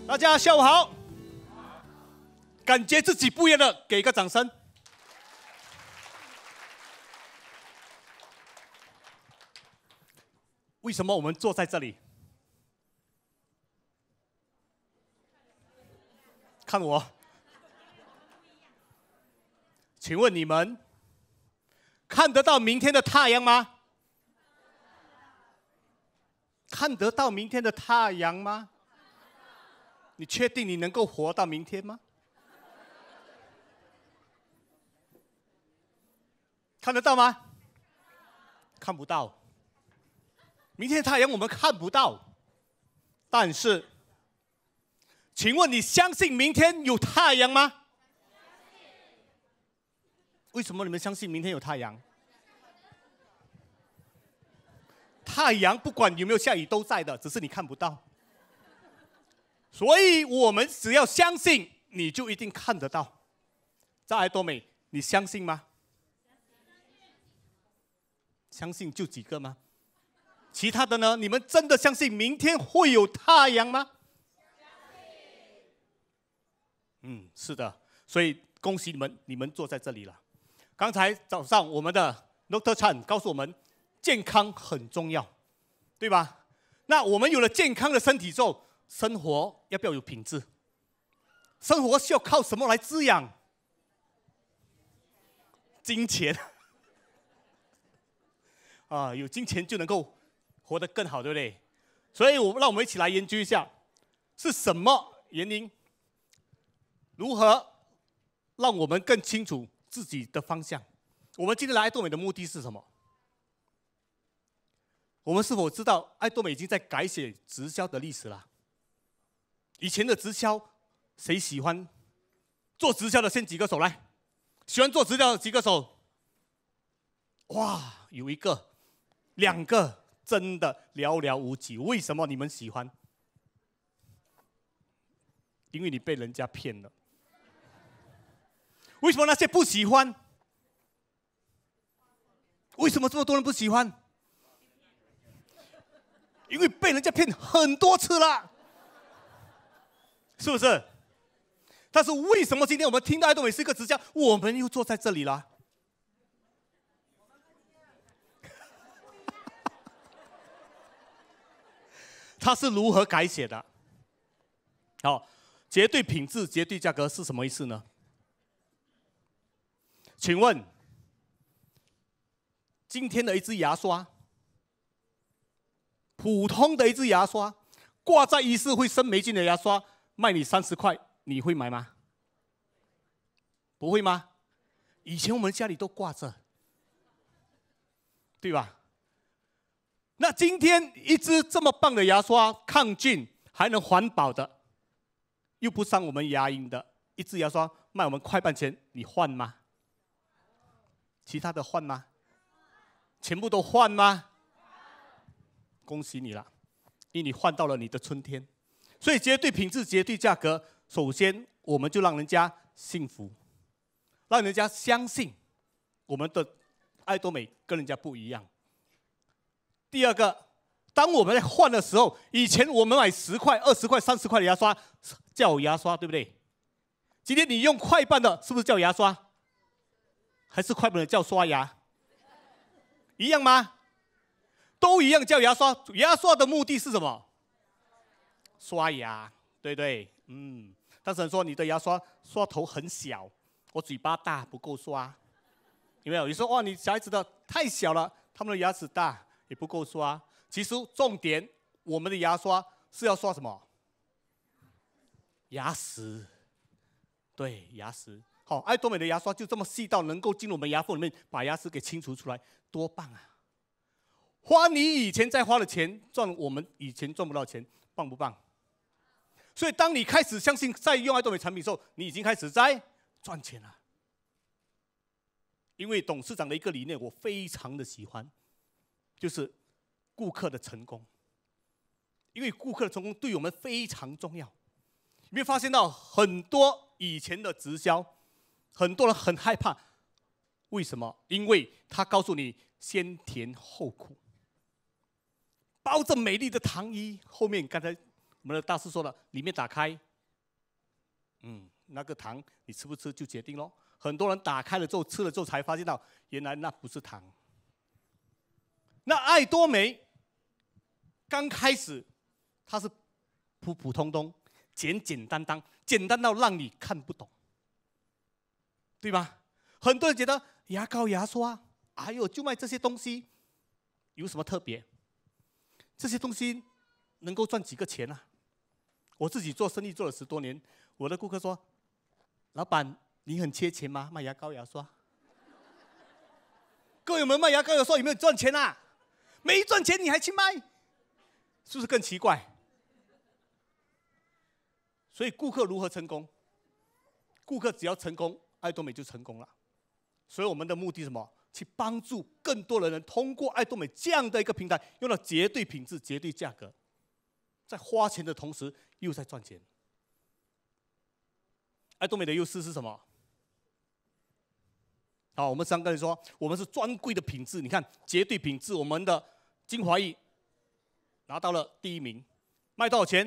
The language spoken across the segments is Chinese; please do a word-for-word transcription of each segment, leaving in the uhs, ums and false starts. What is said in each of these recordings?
大家下午好，感觉自己不一样的，给一个掌声。为什么我们坐在这里？看我，请问你们看得到明天的太阳吗？看得到明天的太阳吗？你确定你能够活到明天吗？看得到吗？看不到。明天的太阳我们看不到，但是，请问你相信明天有太阳吗？为什么你们相信明天有太阳？太阳不管有没有下雨都在的，只是你看不到。所以我们只要相信，你就一定看得到。在爱多美，你相信吗？相信就几个吗？其他的呢？你们真的相信明天会有太阳吗？嗯，是的。所以恭喜你们，你们坐在这里了。刚才早上我们的 Doctor Chan 告诉我们，健康很重要，对吧？那我们有了健康的身体之后，生活要不要有品质？生活需要靠什么来滋养？金钱。啊，有金钱就能够活得更好，对不对？所以我让我们一起来研究一下，是什么原因，如何让我们更清楚自己的方向。我们今天来爱多美的目的是什么？我们是否知道爱多美已经在改写直销的历史了？以前的直销，谁喜欢做直销的？先举个手来，喜欢做直销的举个手。哇，有一个。两个真的寥寥无几，为什么你们喜欢？因为你被人家骗了。为什么那些不喜欢？为什么这么多人不喜欢？因为被人家骗很多次了，是不是？但是为什么今天我们听到爱多美是一个直销，我们又坐在这里了？它是如何改写的？好，绝对品质、绝对价格是什么意思呢？请问，今天的一支牙刷，普通的一支牙刷，挂在医师会生霉菌的牙刷，卖你三十块，你会买吗？不会吗？以前我们家里都挂着，对吧？那今天一支这么棒的牙刷，抗菌还能环保的，又不伤我们牙龈的一支牙刷，卖我们快半钱，你换吗？其他的换吗？全部都换吗？恭喜你了，因为你换到了你的春天。所以绝对品质、绝对价格，首先我们就让人家幸福，让人家相信我们的爱多美跟人家不一样。第二个，当我们在换的时候，以前我们买十块、二十块、三十块的牙刷叫牙刷，对不对？今天你用快半的，是不是叫牙刷？还是快半的叫刷牙？一样吗？都一样叫牙刷。牙刷的目的是什么？刷牙，对不对？嗯。但是人说你的牙刷刷头很小，我嘴巴大不够刷，有没有？你说哇，你小孩子的太小了，他们的牙齿大。也不够刷。其实重点，我们的牙刷是要刷什么？牙齿，对，牙齿。好，爱多美的牙刷就这么细到能够进入我们牙缝里面，把牙齿给清除出来，多棒啊！花你以前在花的钱，赚我们以前赚不到钱，棒不棒？所以，当你开始相信在用爱多美产品的时候，你已经开始在赚钱了。因为董事长的一个理念，我非常的喜欢。就是顾客的成功，因为顾客的成功对我们非常重要。你会发现到很多以前的直销，很多人很害怕，为什么？因为他告诉你先甜后苦，包着美丽的糖衣，后面刚才我们的大师说了，里面打开，嗯，那个糖你吃不吃就决定咯。很多人打开了之后吃了之后才发现到，原来那不是糖。那爱多美刚开始它是普普通通、简简单单，简单到让你看不懂，对吧？很多人觉得牙膏、牙刷，哎呦，就卖这些东西，有什么特别？这些东西能够赚几个钱啊？我自己做生意做了十多年，我的顾客说：“老板，你很缺钱吗？卖牙膏、牙刷？”各位，我们卖牙膏、牙刷有没有赚钱啊？没赚钱你还去卖，是不是更奇怪？所以顾客如何成功？顾客只要成功，爱多美就成功了。所以我们的目的是什么？去帮助更多的人通过爱多美这样的一个平台，用到绝对品质、绝对价格，在花钱的同时又在赚钱。爱多美的优势是什么？好，我们三个人说，我们是专柜的品质。你看，绝对品质，我们的精华液拿到了第一名，卖多少钱？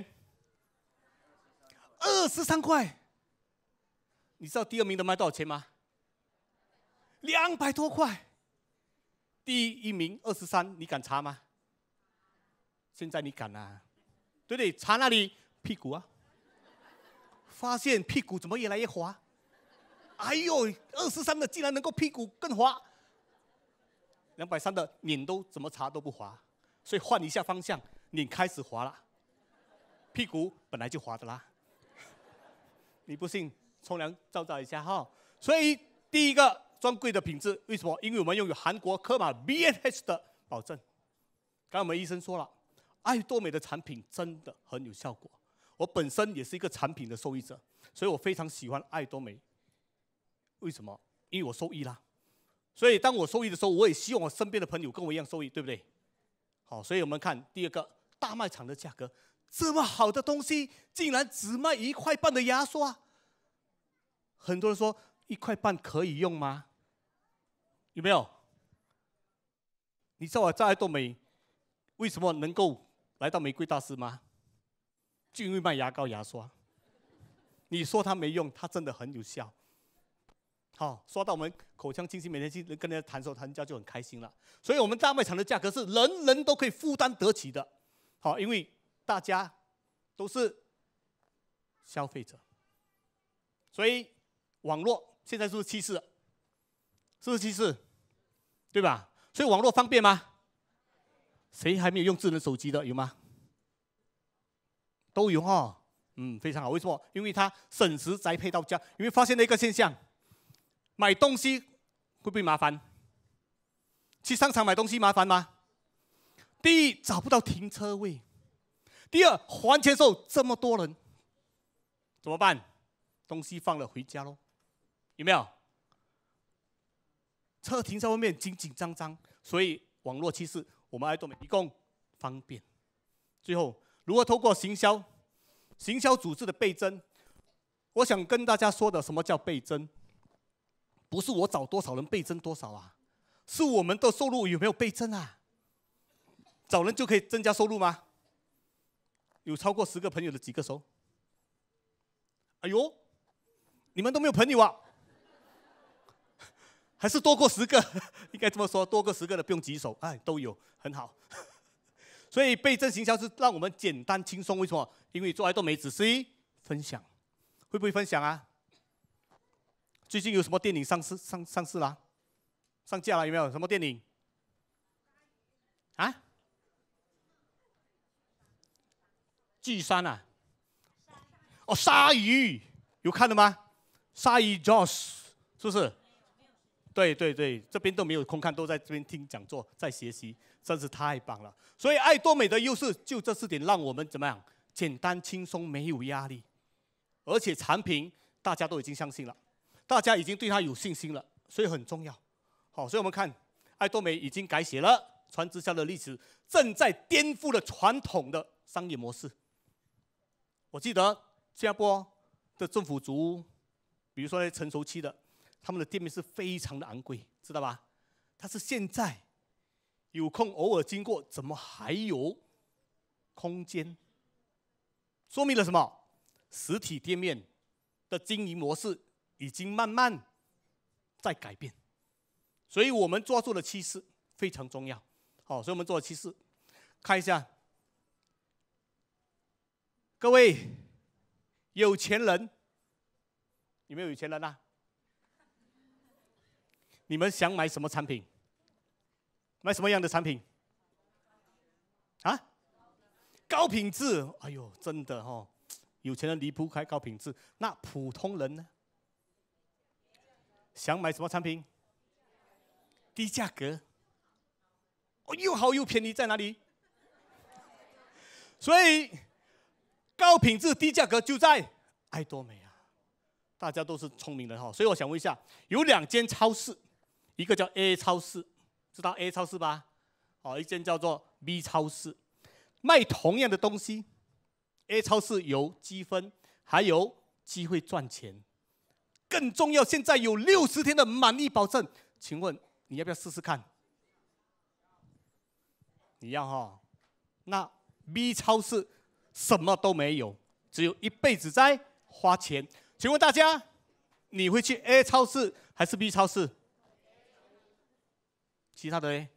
二十三块。你知道第二名的卖多少钱吗？两百多块。第一名二十三，你敢查吗？现在你敢啊？对不对？查那里屁股啊？发现屁股怎么越来越滑？哎呦，二十三的竟然能够屁股更滑，两百三的脸都怎么查都不滑，所以换一下方向，脸开始滑了，屁股本来就滑的啦。你不信，冲凉照照一下哈。所以第一个专柜的品质，为什么？因为我们拥有韩国科玛 B N H 的保证。刚刚我们医生说了，爱多美的产品真的很有效果。我本身也是一个产品的受益者，所以我非常喜欢爱多美。为什么？因为我受益啦。所以当我受益的时候，我也希望我身边的朋友跟我一样受益，对不对？好，所以我们看第二个，大卖场的价格，这么好的东西，竟然只卖一块半的牙刷。很多人说一块半可以用吗？有没有？你知道我在爱多美为什么能够来到玫瑰大师吗？就因为卖牙膏、牙刷。你说它没用，它真的很有效。好，说到我们口腔清新，每天去跟人家谈的时候，人家就很开心了。所以，我们大卖场的价格是人人都可以负担得起的。好，因为大家都是消费者，所以网络现在是不是趋势？是不是趋势？对吧？所以网络方便吗？谁还没有用智能手机的？有吗？都有哈，嗯，非常好。为什么？因为它省时宅配到家。有没有发现的一个现象？买东西会不会麻烦？去商场买东西麻烦吗？第一，找不到停车位；第二，还钱的时候这么多人，怎么办？东西放了回家喽，有没有？车停在外面紧紧张张，所以网络趋势，我们爱多美提供方便。最后，如何透过行销、行销组织的倍增？我想跟大家说的，什么叫倍增？不是我找多少人倍增多少啊，是我们的收入有没有倍增啊？找人就可以增加收入吗？有超过十个朋友的几个手？哎呦，你们都没有朋友啊？还是多过十个？应该这么说，多过十个的不用举手，哎，都有，很好。所以倍增行销是让我们简单轻松，为什么？因为做爱多美只是分享，会不会分享啊？最近有什么电影上市上上市啦？上架了有没有？什么电影？啊？巨山啊？哦，鲨鱼有看的吗？鲨鱼 Josh 是不是？对对对，这边都没有空看，都在这边听讲座，在学习，真是太棒了。所以爱多美的优势就这四点，让我们怎么样？简单轻松，没有压力，而且产品大家都已经相信了。大家已经对它有信心了，所以很重要。好，所以我们看，爱多美已经改写了传直销的历史，正在颠覆了传统的商业模式。我记得新加坡的政府组屋，比如说在成熟期的，他们的店面是非常的昂贵，知道吧？但是现在有空偶尔经过，怎么还有空间？ 说明了什么？实体店面的经营模式已经慢慢在改变，所以我们抓住了趋势非常重要。好，所以我们做了趋势，看一下，各位有钱人，有没有有钱人啊？你们想买什么产品？买什么样的产品？啊？高品质，哎呦，真的哦，有钱人离不开高品质。那普通人呢？想买什么产品？低价格。哦，又好又便宜，在哪里？所以高品质低价格就在爱多美啊！大家都是聪明人哈，所以我想问一下，有两间超市，一个叫 A 超市，知道 A 超市吧？哦，一间叫做 B 超市。卖同样的东西 ，A 超市有积分，还有机会赚钱。更重要，现在有六十天的满意保证，请问你要不要试试看？你要哈？那 B 超市什么都没有，只有一辈子在花钱。请问大家，你会去 A 超市还是 B 超市？其他的呢？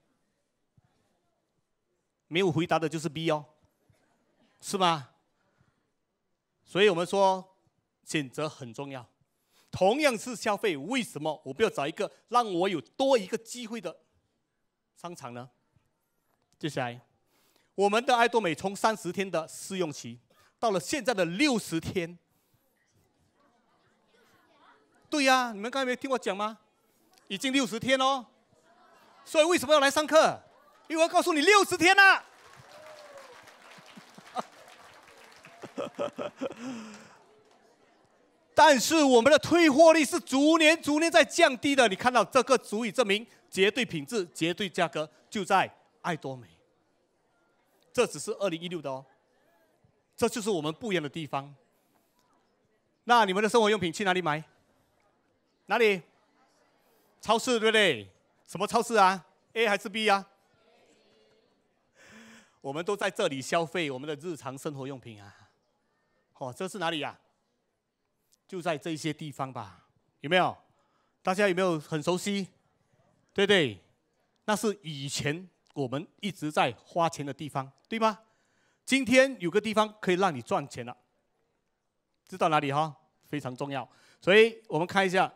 没有回答的就是 B 哦，是吗？所以我们说选择很重要。同样是消费，为什么我不要找一个让我有多一个机会的商场呢？接下来，我们的爱多美从三十天的试用期，到了现在的六十天。对呀、啊，你们刚才没听我讲吗？已经六十天哦。所以为什么要来上课？因为我要告诉你六十天了。但是我们的退货率是逐年逐年在降低的，你看到这个足以证明绝对品质、绝对价格就在爱多美。这只是二零一六的哦，这就是我们不一样的地方。那你们的生活用品去哪里买？哪里？超市对不对？什么超市啊 ？A 还是 B 啊？我们都在这里消费我们的日常生活用品啊。哦，这是哪里呀、啊？就在这些地方吧，有没有？大家有没有很熟悉？对不对？那是以前我们一直在花钱的地方，对吗？今天有个地方可以让你赚钱了，知道哪里哈？非常重要。所以我们看一下，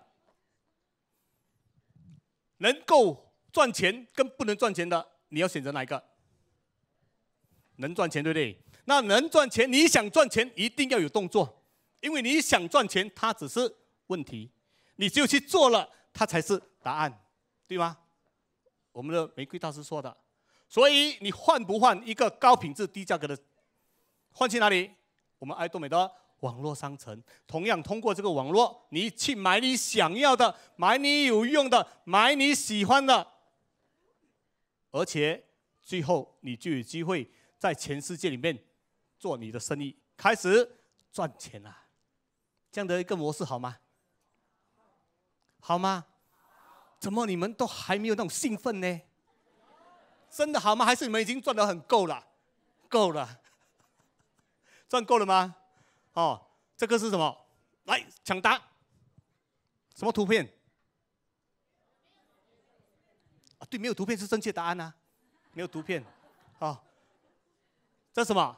能够赚钱跟不能赚钱的，你要选择哪一个？能赚钱，对不对？那能赚钱，你想赚钱，一定要有动作。因为你想赚钱，它只是问题，你只有去做了，它才是答案，对吗？我们的玫瑰大师说的。所以你换不换一个高品质低价格的？换去哪里？我们爱多美的网络商城，同样通过这个网络，你去买你想要的，买你有用的，买你喜欢的，而且最后你就有机会在全世界里面做你的生意，开始赚钱了。这样的一个模式好吗？好吗？怎么你们都还没有那种兴奋呢？真的好吗？还是你们已经赚得很够了？够了，赚够了吗？哦，这个是什么？来抢答，什么图片？啊，对，没有图片是正确答案啊，没有图片。哦，这是什么？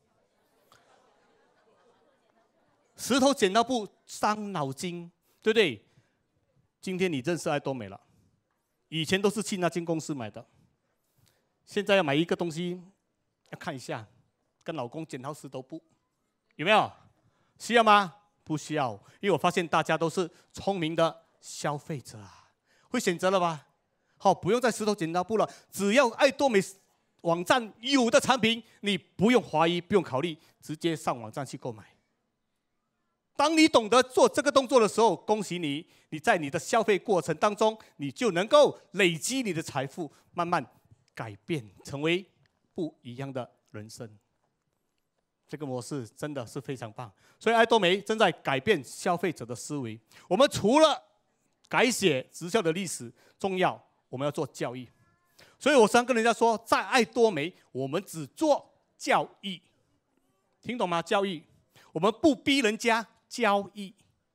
石头剪刀布伤脑筋，对不对？今天你认识爱多美了，以前都是去那间公司买的，现在要买一个东西，要看一下，跟老公剪刀石头布，有没有？需要吗？不需要，因为我发现大家都是聪明的消费者啊，会选择了吧？好，不用再石头剪刀布了，只要爱多美网站有的产品，你不用怀疑，不用考虑，直接上网站去购买。当你懂得做这个动作的时候，恭喜你，你在你的消费过程当中，你就能够累积你的财富，慢慢改变，成为不一样的人生。这个模式真的是非常棒，所以爱多美正在改变消费者的思维。我们除了改写直销的历史重要，我们要做教育。所以我常跟人家说，在爱多美，我们只做教育。 听懂吗？教育，我们不逼人家交易，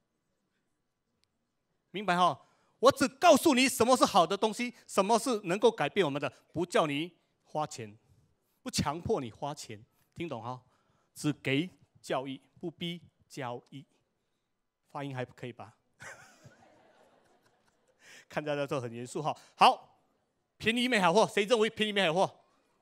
明白哈？我只告诉你什么是好的东西，什么是能够改变我们的，不叫你花钱，不强迫你花钱，听懂哈？只给教育，不逼交易。发音还可以吧？看大家都很严肃哈。好，便宜没好货，谁认为便宜没好货？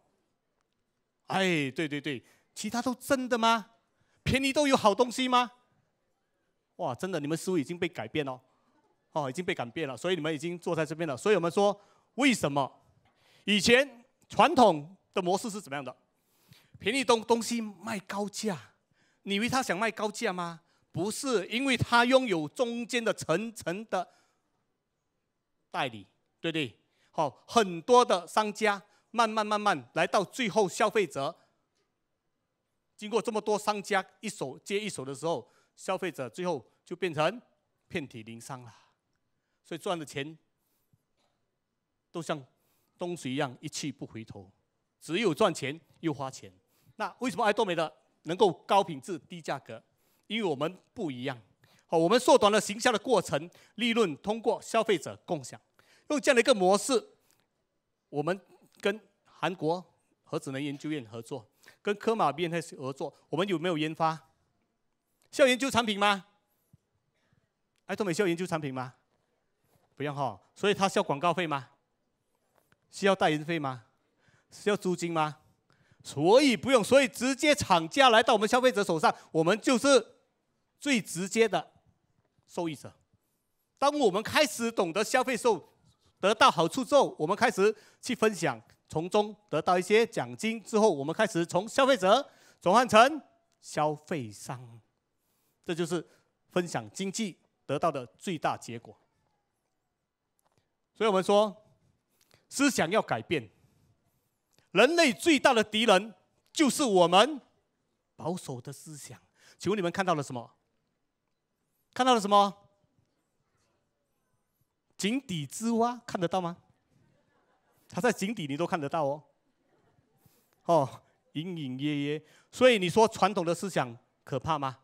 哎，对对对，其他都真的吗？便宜都有好东西吗？哇，真的，你们思维已经被改变了，哦，已经被改变了，所以你们已经坐在这边了。所以我们说，为什么以前传统的模式是怎么样的？便宜东东西卖高价，你以为他想卖高价吗？不是，因为他拥有中间的层层的代理，对不对？好，很多的商家慢慢慢慢来到最后消费者，经过这么多商家一手接一手的时候，消费者最后就变成遍体鳞伤了。所以赚的钱都像东水一样一去不回头，只有赚钱又花钱。那为什么爱多美的能够高品质低价格？因为我们不一样，好，我们缩短了行销的过程，利润通过消费者共享，用这样的一个模式，我们跟韩国核子能研究院合作，跟科马 B N S 合作，我们有没有研发？需要研究产品吗？爱多美需要研究产品吗？不用哈，所以它需要广告费吗？需要代言费吗？需要租金吗？所以不用，所以直接厂家来到我们消费者手上，我们就是最直接的受益者。当我们开始懂得消费受得到好处之后，我们开始去分享，从中得到一些奖金之后，我们开始从消费者转换成消费商，这就是分享经济得到的最大结果。所以我们说，思想要改变。人类最大的敌人就是我们保守的思想。请问你们看到了什么？看到了什么？井底之蛙看得到吗？它在井底，你都看得到哦。哦，隐隐约约。所以你说传统的思想可怕吗？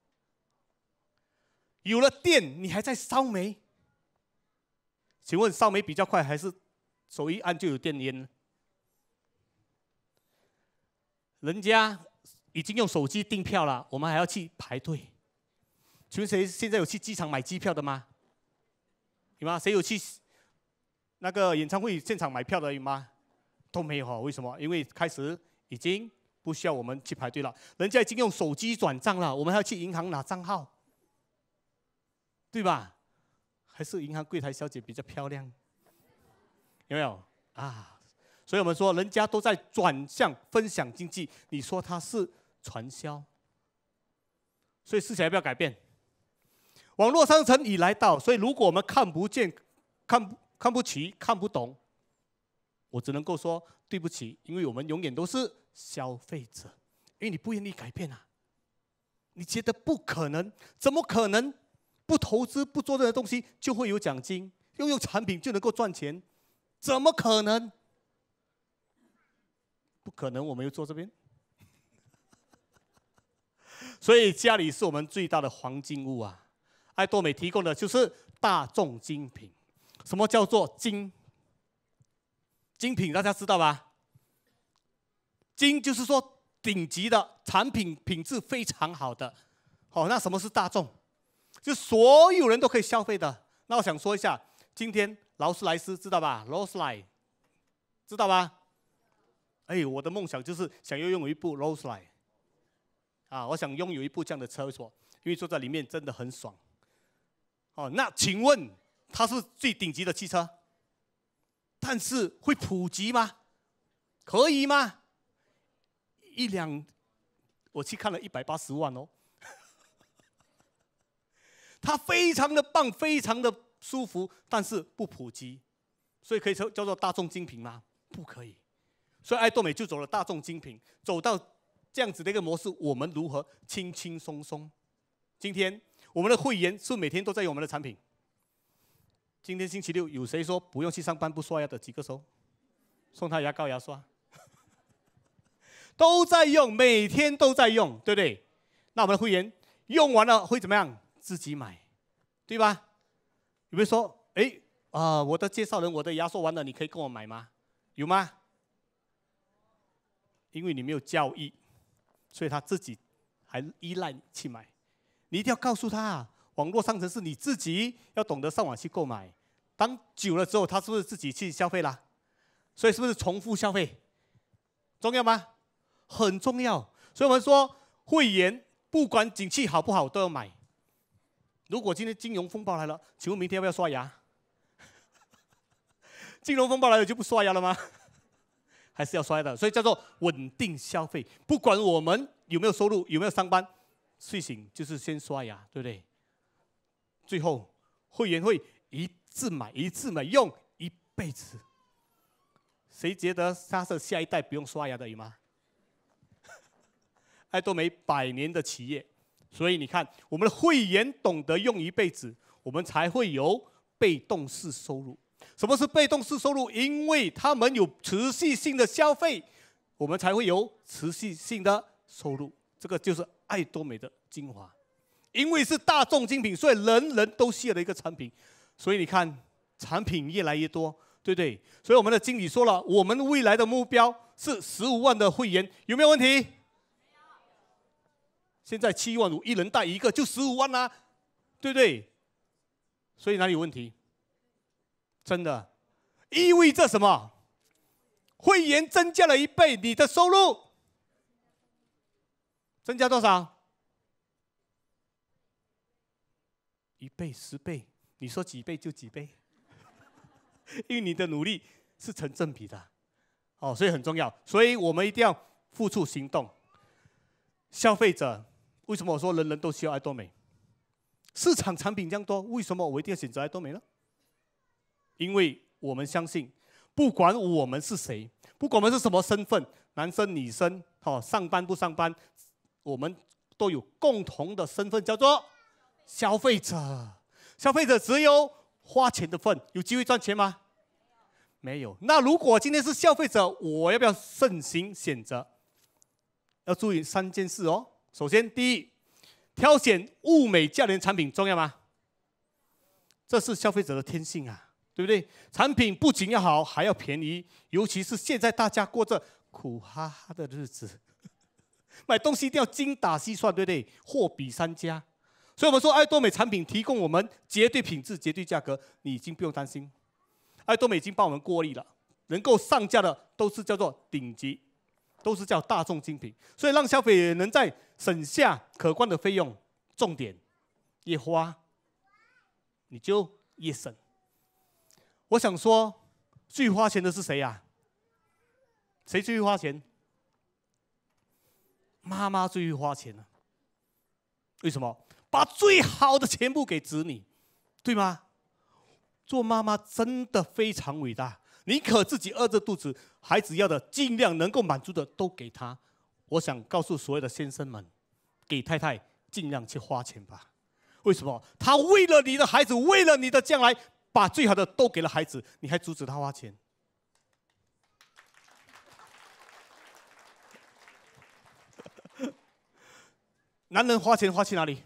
有了电，你还在烧煤？请问烧煤比较快，还是手一按就有电烟呢？人家已经用手机订票了，我们还要去排队。请问谁现在有去机场买机票的吗？有吗？谁有去那个演唱会现场买票的有吗？都没有哈。为什么？因为开始已经不需要我们去排队了，人家已经用手机转账了，我们还要去银行拿账号，对吧？还是银行柜台小姐比较漂亮，有没有啊？所以我们说，人家都在转向分享经济，你说它是传销，所以思想要不要改变？网络商城已来到，所以如果我们看不见、看不看不起、看不懂，我只能够说对不起，因为我们永远都是消费者，因为你不愿意改变啊，你觉得不可能，怎么可能？不投资、不做这些东西就会有奖金，拥有产品就能够赚钱，怎么可能？不可能，我们又坐这边。所以家里是我们最大的黄金屋啊！爱多美提供的就是大众精品。什么叫做精？精品大家知道吧？精就是说顶级的产品，品质非常好的。好，那什么是大众？就所有人都可以消费的。那我想说一下，今天劳斯莱斯知道吧？劳斯莱，知道吧？哎，我的梦想就是想要拥有一部劳斯莱，啊，我想拥有一部这样的车所，因为坐在里面真的很爽。哦，那请问它是最顶级的汽车，但是会普及吗？可以吗？一辆，我去看了一百八十万哦。它非常的棒，非常的舒服，但是不普及，所以可以叫叫做大众精品吗？不可以。所以爱多美就走了大众精品，走到这样子的一个模式，我们如何轻轻松松？今天我们的会员是每天都在用我们的产品。今天星期六，有谁说不用去上班不刷牙的？举个手，送他牙膏牙刷。 都在用，每天都在用，对不对？那我们的会员用完了会怎么样？自己买，对吧？有没有说，哎啊、呃，我的介绍人，我的压缩完了，你可以跟我买吗？有吗？因为你没有教育，所以他自己还依赖你去买。你一定要告诉他，网络商城是你自己要懂得上网去购买。当久了之后，他是不是自己去消费啦？所以是不是重复消费？重要吗？很重要。所以我们说，会员不管景气好不好都要买。如果今天金融风暴来了，请问明天要不要刷牙？金融风暴来了就不刷牙了吗？还是要刷的，所以叫做稳定消费。不管我们有没有收入，有没有上班，睡醒就是先刷牙，对不对？最后会员会一次买一次买，用一辈子。谁觉得他是下一代不用刷牙的有吗？爱多美百年的企业，所以你看，我们的会员懂得用一辈子，我们才会有被动式收入。什么是被动式收入？因为他们有持续性的消费，我们才会有持续性的收入。这个就是爱多美的精华。因为是大众精品，所以人人都需要的一个产品。所以你看，产品越来越多，对不对？所以我们的经理说了，我们未来的目标是十五万的会员，有没有问题？现在七万五，一人带一个就十五万啦、啊，对不对？所以哪里有问题？真的，意味着什么？会员增加了一倍，你的收入增加多少？一倍、十倍，你说几倍就几倍，因为你的努力是成正比的，哦，所以很重要。所以我们一定要付出行动。消费者为什么我说人人都需要爱多美？市场产品这样多，为什么我一定要选择爱多美呢？因为我们相信，不管我们是谁，不管我们是什么身份，男生女生，哦，上班不上班，我们都有共同的身份，叫做消费者。消费者只有花钱的份，有机会赚钱吗？没有。那如果今天是消费者，我要不要慎行选择？要注意三件事哦。首先，第一，挑选物美价廉产品重要吗？这是消费者的天性啊。对不对？产品不仅要好，还要便宜，尤其是现在大家过着苦哈哈的日子，买东西一定要精打细算，对不对？货比三家，所以我们说爱多美产品提供我们绝对品质、绝对价格，你已经不用担心。爱多美已经帮我们过滤了，能够上架的都是叫做顶级，都是叫大众精品，所以让消费者能在省下可观的费用。重点，越花你就越省。我想说，最花钱的是谁呀、啊？谁最会花钱？妈妈最会花钱了、啊。为什么？把最好的全部给子女，对吗？做妈妈真的非常伟大，宁可自己饿着肚子，孩子要的尽量能够满足的都给他。我想告诉所有的先生们，给太太尽量去花钱吧。为什么？他为了你的孩子，为了你的将来。把最好的都给了孩子，你还阻止他花钱？男人花钱花去哪里？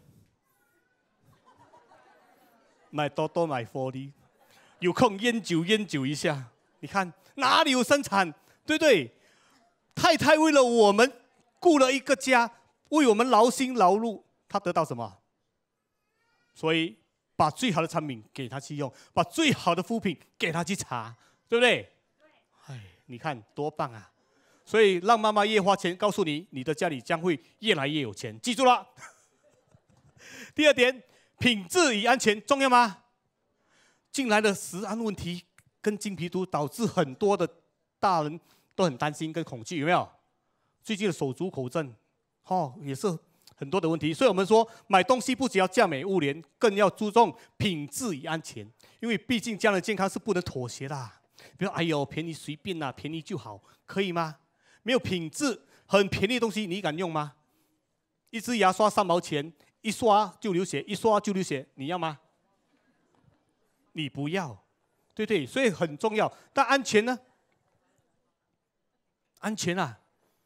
买多多买福利，有空烟酒烟酒一下。你看哪里有生产，对不对？太太为了我们顾了一个家，为我们劳心劳碌，她得到什么？所以。把最好的产品给他去用，把最好的护品给他去擦，对不对？对。哎，你看多棒啊！所以让妈妈越花钱，告诉你，你的家里将会越来越有钱。记住了。第二点，品质与安全重要吗？近来的食安问题跟金皮毒导致很多的大人都很担心跟恐惧，有没有？最近的手足口症，哦，也是。很多的问题，所以我们说买东西不只要价美物廉，更要注重品质与安全，因为毕竟家人健康是不能妥协的。比如，哎呦，便宜随便啦、啊，便宜就好，可以吗？没有品质，很便宜的东西，你敢用吗？一支牙刷三毛钱，一刷就流血，一刷就流血，你要吗？你不要，对不对？所以很重要。但安全呢？安全啊！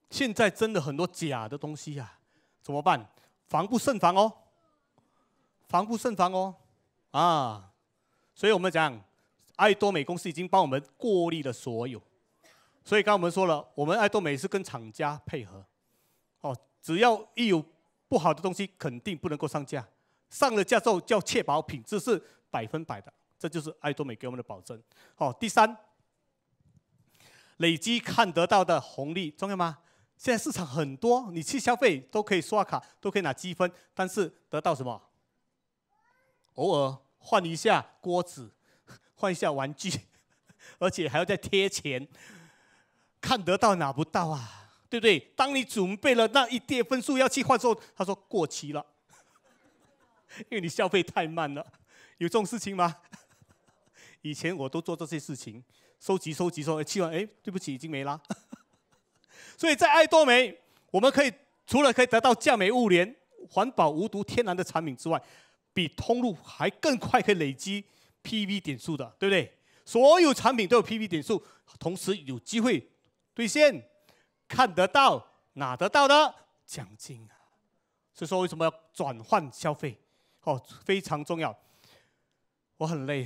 现在真的很多假的东西呀、啊，怎么办？防不胜防哦，防不胜防哦，啊！所以我们讲，爱多美公司已经帮我们过滤了所有。所以刚刚我们说了，我们爱多美是跟厂家配合，哦，只要一有不好的东西，肯定不能够上架。上了架之后，就要确保品质是百分百的，这就是爱多美给我们的保证。好，第三，累积看得到的红利重要吗？现在市场很多，你去消费都可以刷卡，都可以拿积分，但是得到什么？偶尔换一下锅子，换一下玩具，而且还要再贴钱，看得到拿不到啊，对不对？当你准备了那一叠分数要去换的时候，他说过期了，因为你消费太慢了，有这种事情吗？以前我都做这些事情，收集收集收集，去完哎，对不起，已经没了。所以在爱多美，我们可以除了可以得到价美物廉、环保无毒天然的产品之外，比通路还更快可以累积 P V 点数的，对不对？所有产品都有 P V 点数，同时有机会兑现看得到、拿得到的奖金啊！所以说为什么要转换消费？哦，非常重要。我很累，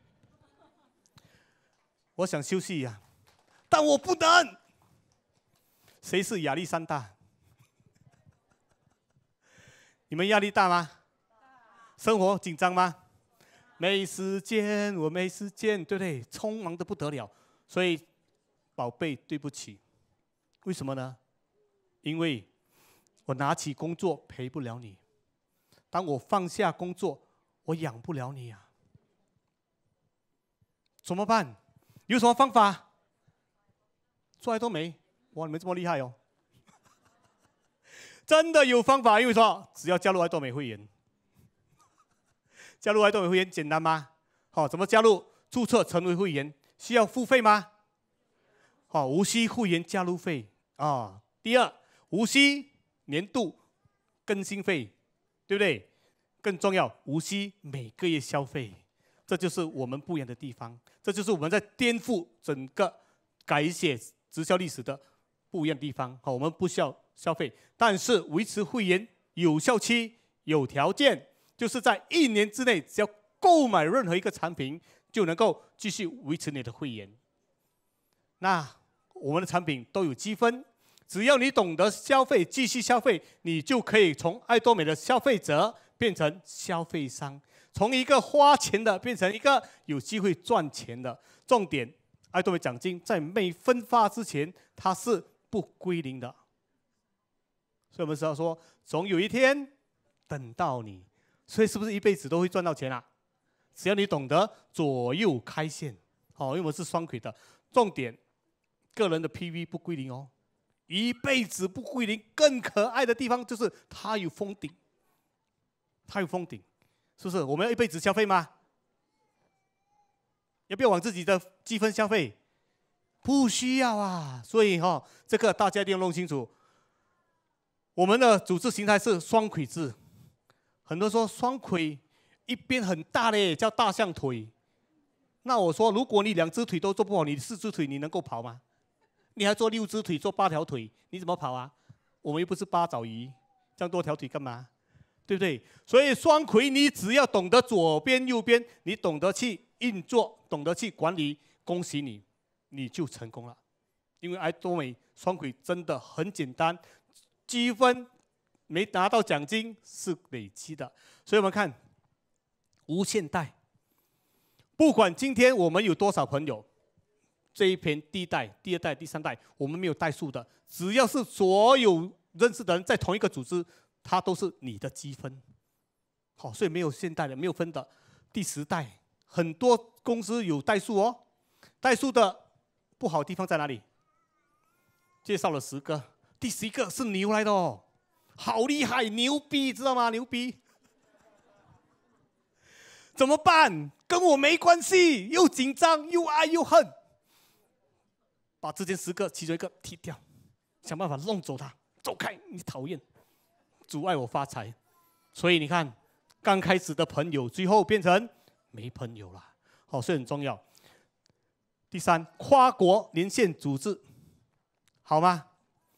我想休息呀、啊，但我不能。谁是亚历山大？你们压力大吗？生活紧张吗？没时间，我没时间，对不对？匆忙的不得了。所以，宝贝，对不起。为什么呢？因为我拿起工作陪不了你，当我放下工作，我养不了你呀、啊。怎么办？有什么方法？做爱多美。哇，你们这么厉害哦！真的有方法，因为说只要加入爱多美会员，加入爱多美会员简单吗？好、哦，怎么加入？注册成为会员需要付费吗？好、哦，无需会员加入费啊、哦。第二，无需年度更新费，对不对？更重要，无需每个月消费，这就是我们不一样的地方，这就是我们在颠覆整个改写直销历史的不一样的地方。好，我们不需要消费，但是维持会员有效期有条件，就是在一年之内，只要购买任何一个产品，就能够继续维持你的会员。那我们的产品都有积分，只要你懂得消费，继续消费，你就可以从爱多美的消费者变成消费商，从一个花钱的变成一个有机会赚钱的。重点，爱多美奖金在没分发之前，它是不归零的。所以我们只要说，总有一天等到你，所以是不是一辈子都会赚到钱啊？只要你懂得左右开线，好、哦，因为我们是双轨的。重点，个人的 P V 不归零哦，一辈子不归零。更可爱的地方就是它有封顶，它有封顶，是不是？我们要一辈子消费吗？要不要往自己的积分消费？不需要啊。所以哈、哦，这个大家一定要弄清楚。我们的组织形态是双轨制，很多人说双轨一边很大嘞，叫大象腿。那我说，如果你两只腿都做不好，你四只腿你能够跑吗？你还做六只腿，做八条腿，你怎么跑啊？我们又不是八爪鱼，这样多条腿干嘛？对不对？所以双轨，你只要懂得左边右边，你懂得去运作，懂得去管理，恭喜你，你就成功了。因为爱多美双轨真的很简单。积分没拿到奖金是累积的，所以我们看无限代。不管今天我们有多少朋友，这一篇第一代、第二代、第三代，我们没有代数的，只要是所有认识的人在同一个组织，它都是你的积分。好，所以没有现代的，没有分的。第十代很多公司有代数哦，代数的不好的地方在哪里？介绍了十个。第十一个是牛来的哦，好厉害，牛逼，知道吗？牛逼，怎么办？跟我没关系，又紧张又爱又恨，把之前十个其中一个踢掉，想办法弄走他，走开，你讨厌，阻碍我发财。所以你看，刚开始的朋友，最后变成没朋友了，好，所以很重要。第三，跨国连线组织，好吗？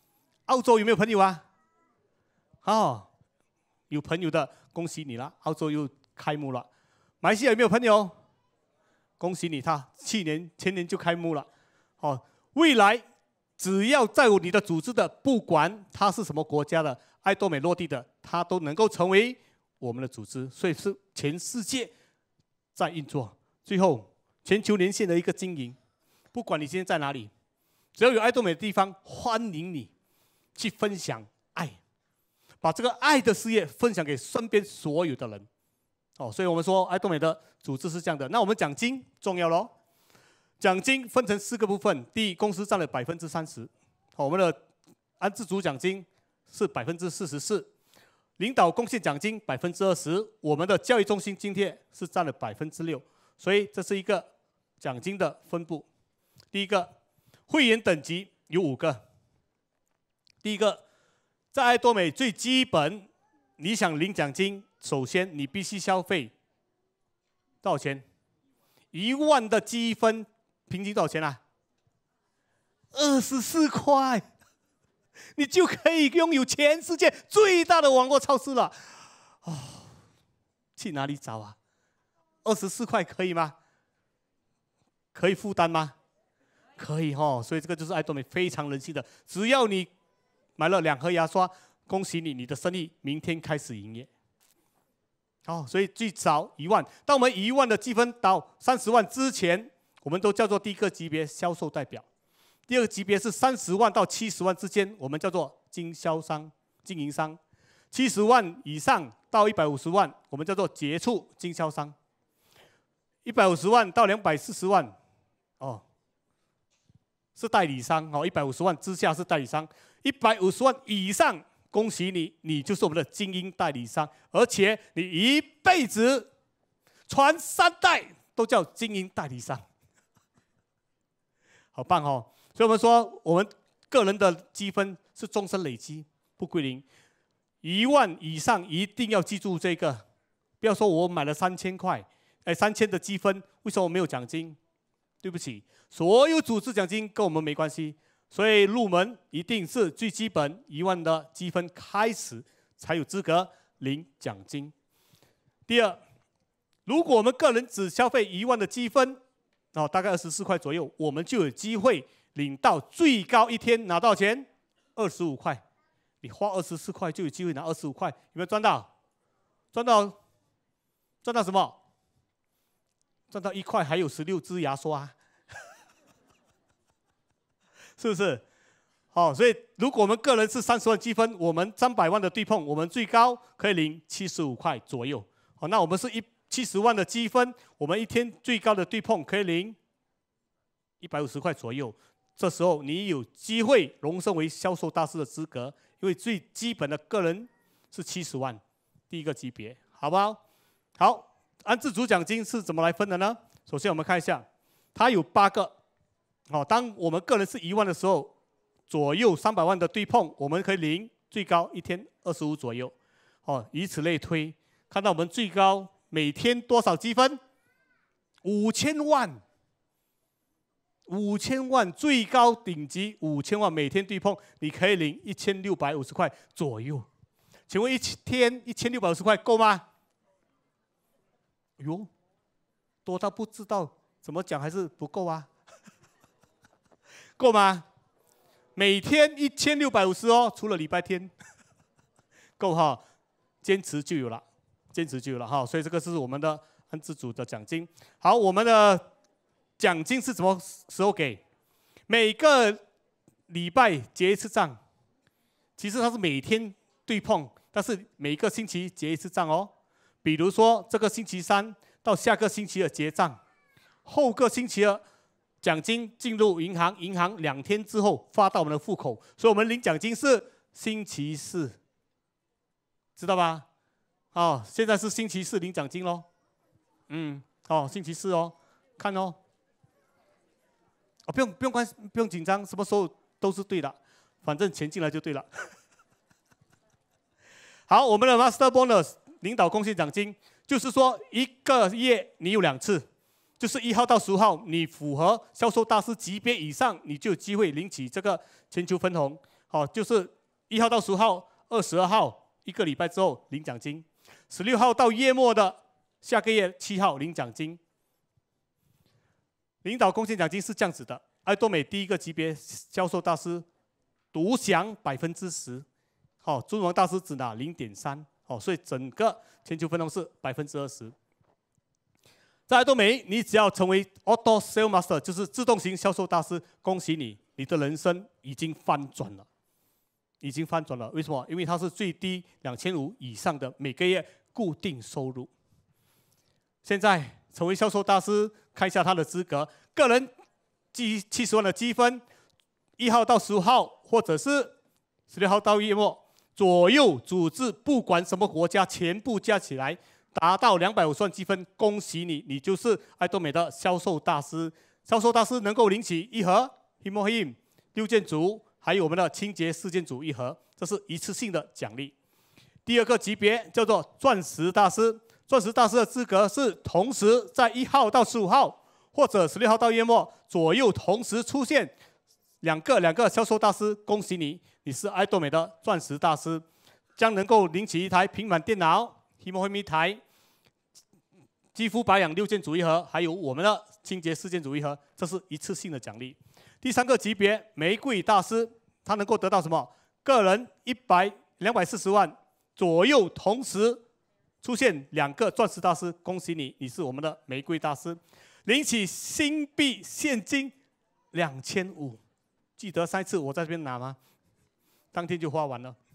澳洲有没有朋友啊？哦，有朋友的，恭喜你了，澳洲又开幕了。马来西亚有没有朋友？恭喜你，他去年、前年就开幕了。哦，未来只要在你的组织的，不管它是什么国家的，爱多美落地的，它都能够成为我们的组织，所以是全世界在运作。最后，全球连线的一个经营，不管你今天在哪里，只要有爱多美的地方，欢迎你去分享爱，把这个爱的事业分享给身边所有的人。哦，所以我们说爱多美的组织是这样的。那我们奖金重要咯，奖金分成四个部分。第一，公司占了百分之三十，我们的安置组奖金是百分之四十四，领导贡献奖金百分之二十，我们的教育中心津贴是占了百分之六。所以这是一个奖金的分布。第一个，会员等级有五个。第一个，在爱多美最基本，你想领奖金，首先你必须消费多少钱？一万的积分，平均多少钱啊？二十四块，你就可以拥有全世界最大的网络超市了。哦，去哪里找啊？二十四块可以吗？可以负担吗？可以哦，所以这个就是爱多美非常人气的。只要你买了两盒牙刷，恭喜你，你的生意明天开始营业。哦，所以最少一万。当我们一万的积分到三十万之前，我们都叫做第一个级别销售代表。第二个级别是三十万到七十万之间，我们叫做经销商、经营商。七十万以上到一百五十万，我们叫做杰出经销商。一百五十万到两百四十万，哦，是代理商哦。一百五十万之下是代理商，一百五十万以上，恭喜你，你就是我们的精英代理商，而且你一辈子传三代都叫精英代理商，好棒哦！所以我们说，我们个人的积分是终身累积，不归零。一万以上一定要记住这个，不要说我买了三千块。哎，三千的积分，为什么没有奖金？对不起，所有组织奖金跟我们没关系，所以入门一定是最基本一万的积分开始，才有资格领奖金。第二，如果我们个人只消费一万的积分，哦，大概二十四块左右，我们就有机会领到最高一天拿到钱二十五块。你花二十四块就有机会拿二十五块，有没有赚到？赚到，赚到什么？赚到一块，还有十六支牙刷，是不是？好，所以如果我们个人是三十万积分，我们三百万的对碰，我们最高可以领七十五块左右。好，那我们是一七十万的积分，我们一天最高的对碰可以领一百五十块左右。这时候你有机会荣升为销售大师的资格，因为最基本的个人是七十万，第一个级别，好不好？好。安置组奖金是怎么来分的呢？首先我们看一下，它有八个。哦，当我们个人是一万的时候，左右三百万的对碰，我们可以领最高一天二十五左右。哦，以此类推，看到我们最高每天多少积分？五千万，五千万最高顶级五千万，每天对碰，你可以领一千六百五十块左右。请问一天一千六百五十块够吗？哟，多到不知道怎么讲，还是不够啊？够吗？每天一千六百五十哦，除了礼拜天，够哈，坚持就有了，坚持就有了哈。所以这个是我们的安置组的奖金。好，我们的奖金是什么时候给？每个礼拜结一次账，其实它是每天对碰，但是每个星期结一次账哦。比如说，这个星期三到下个星期二结账，后个星期二奖金进入银行，银行两天之后发到我们的户口，所以我们领奖金是星期四，知道吧？哦，现在是星期四领奖金咯。嗯，哦，星期四哦，看哦。哦，不用不用关不用紧张，什么时候都是对的，反正钱进来就对了。好，我们的 Master Bonus。领导贡献奖金就是说，一个月你有两次，就是一号到十五号，你符合销售大师级别以上，你就有机会领取这个全球分红。 好，就是一号到十号，二十二号一个礼拜之后领奖金，十六号到月末的下个月七号领奖金。领导贡献奖金是这样子的：爱多美第一个级别销售大师独享百分之十，好，尊王大师只拿零点三，好，所以整个全球分红是百分之二十。在爱多美，你只要成为 Auto Sales Master， 就是自动型销售大师，恭喜你，你的人生已经翻转了，已经翻转了。为什么？因为它是最低两千五以上的每个月固定收入。现在成为销售大师，看一下他的资格：个人积七十万的积分，一号到十五号，或者是十六号到月末左右，组织不管什么国家，全部加起来达到两百五十万积分，恭喜你，你就是爱多美的销售大师。销售大师能够领取一盒 Himohim 六件组，还有我们的清洁四件组一盒，这是一次性的奖励。第二个级别叫做钻石大师。钻石大师的资格是同时在一号到十五号，或者十六号到月末左右同时出现两个两个销售大师，恭喜你，你是爱多美的钻石大师，将能够领取一台平板电脑、Himohim 一台、肌肤保养六件组一盒，还有我们的清洁四件组一盒，这是一次性的奖励。第三个级别玫瑰大师，他能够得到什么？个人一百两百四十万左右同时出现两个钻石大师，恭喜你，你是我们的玫瑰大师，领取新币现金两千五。记得上一次我在这边拿吗？当天就花完了，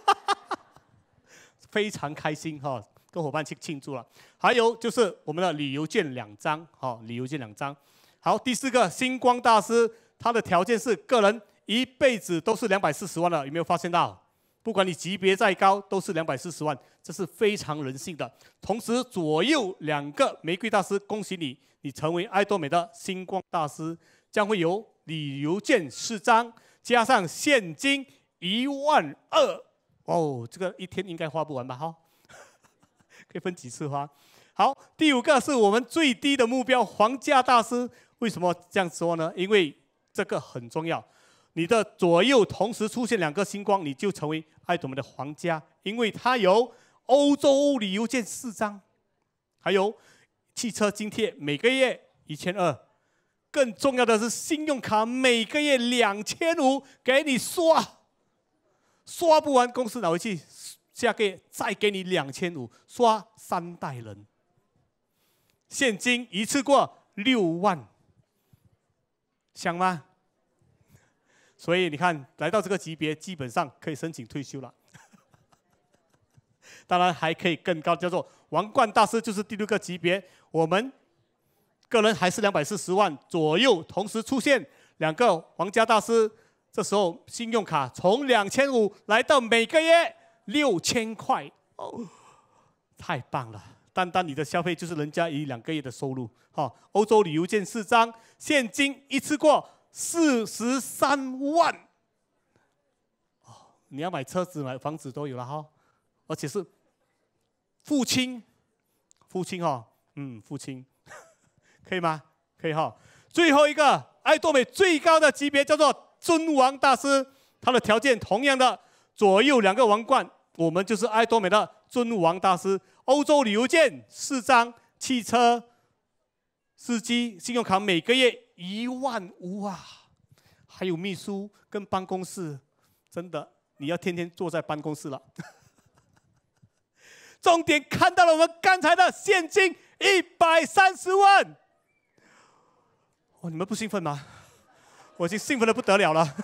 非常开心哈，跟伙伴去庆祝了。还有就是我们的旅游券两张，好，旅游券两张。好，第四个星光大师，他的条件是个人一辈子都是两百四十万了，有没有发现到？不管你级别再高，都是两百四十万，这是非常人性的。同时左右两个玫瑰大师，恭喜你，你成为爱多美的星光大师，将会有旅游券四张，加上现金一万二。哦，这个一天应该花不完吧？哈，可以分几次花。好，第五个是我们最低的目标，皇家大师。为什么这样说呢？因为这个很重要。你的左右同时出现两个星光，你就成为爱多美的皇家，因为它有欧洲旅游券四张，还有汽车津贴每个月一千二，更重要的是信用卡每个月两千五给你刷，刷不完公司拿回去，下个月再给你两千五，刷三代人，现金一次过六万，香吗？所以你看，来到这个级别，基本上可以申请退休了。当然还可以更高，叫做王冠大师，就是第六个级别。我们个人还是两百四十万左右，同时出现两个皇家大师，这时候信用卡从两千五来到每个月六千块，哦，太棒了！单单你的消费就是人家一两个月的收入。好，欧洲旅游券四张，现金一次过四十三万。哦，你要买车子、买房子都有了哈，而且是父亲，父亲哈，嗯，父亲，可以吗？可以哈。最后一个，爱多美最高的级别叫做尊王大师，他的条件同样的，左右两个王冠，我们就是爱多美的尊王大师。欧洲旅游券四张，汽车、司机信用卡每个月一万五啊，还有秘书跟办公室，真的你要天天坐在办公室了。重点看到了我们刚才的现金一百三十万，哦，你们不兴奋吗？我已经兴奋得不得了了。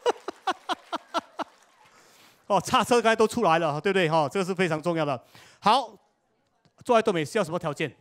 哦，叉车刚才都出来了，对不对？哈，这个是非常重要的。好，做爱多美需要什么条件？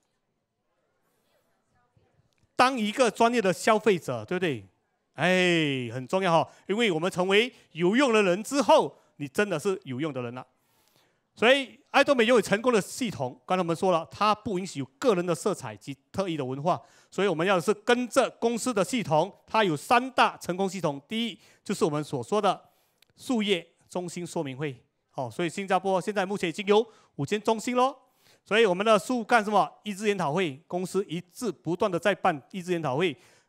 当一个专业的消费者，对不对？哎，很重要哈，因为我们成为有用的人之后，你真的是有用的人了。所以，爱多美拥有成功的系统。刚才我们说了，它不允许有个人的色彩及特异的文化，所以我们要的是跟着公司的系统。它有三大成功系统，第一就是我们所说的术业中心说明会。好，所以新加坡现在目前已经有五间中心咯。所以我们的树干什么？益智研讨会，公司一直不断的在办益智研讨会，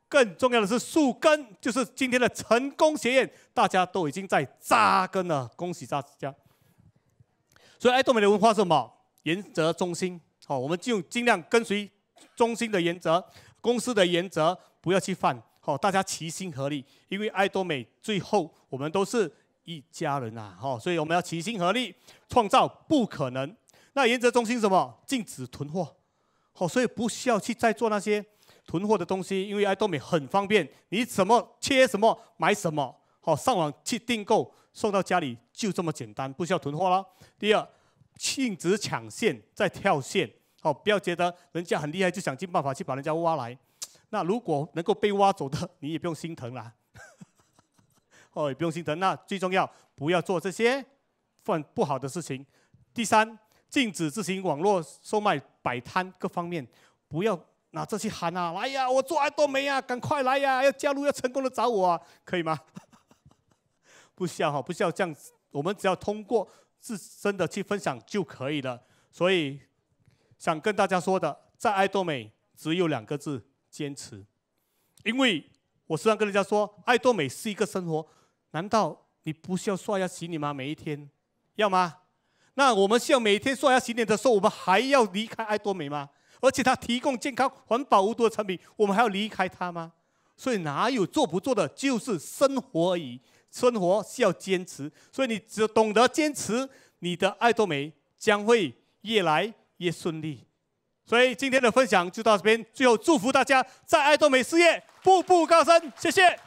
更重要的是树根，就是今天的成功学院，大家都已经在扎根了，恭喜大家。所以爱多美的文化是什么？原则中心。好，我们就尽量跟随中心的原则，公司的原则，不要去犯。好，大家齐心合力，因为爱多美最后我们都是一家人呐。好，所以我们要齐心合力，创造不可能。那原则中心是什么？禁止囤货。好，所以不需要去再做那些囤货的东西，因为爱多美很方便，你什么缺什么买什么，好，上网去订购，送到家里就这么简单，不需要囤货了。第二，禁止抢线再跳线，好，不要觉得人家很厉害就想尽办法去把人家挖来，那如果能够被挖走的，你也不用心疼啦，哦，也不用心疼。那最重要，不要做这些犯不好的事情。第三，禁止自行网络售卖、摆摊各方面，不要拿这去喊啊！来呀，我做爱多美啊，赶快来呀！要加入，要成功的找我啊，可以吗？不需要哈，不需要这样子，我们只要通过自身的去分享就可以了。所以想跟大家说的，在爱多美只有两个字：坚持。因为我时常跟人家说，爱多美是一个生活，难道你不需要刷牙洗脸吗？每一天，要吗？那我们需要每天刷牙洗脸的时候，我们还要离开爱多美吗？而且它提供健康、环保、无毒的产品，我们还要离开它吗？所以哪有做不做的，就是生活而已。生活需要坚持，所以你只懂得坚持，你的爱多美将会越来越顺利。所以今天的分享就到这边，最后祝福大家在爱多美事业步步高升，谢谢。